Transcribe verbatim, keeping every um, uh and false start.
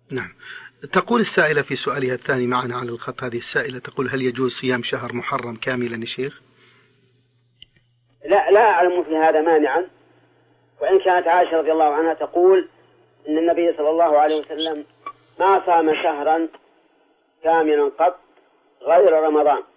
نعم. تقول السائلة في سؤالها الثاني معنا على الخط، هذه السائلة تقول: هل يجوز صيام شهر محرم كاملا يا شيخ؟ لا لا أعلم في هذا مانعا، وإن كانت عائشة رضي الله عنها تقول إن النبي صلى الله عليه وسلم ما صام شهرا كاملا قط غير رمضان.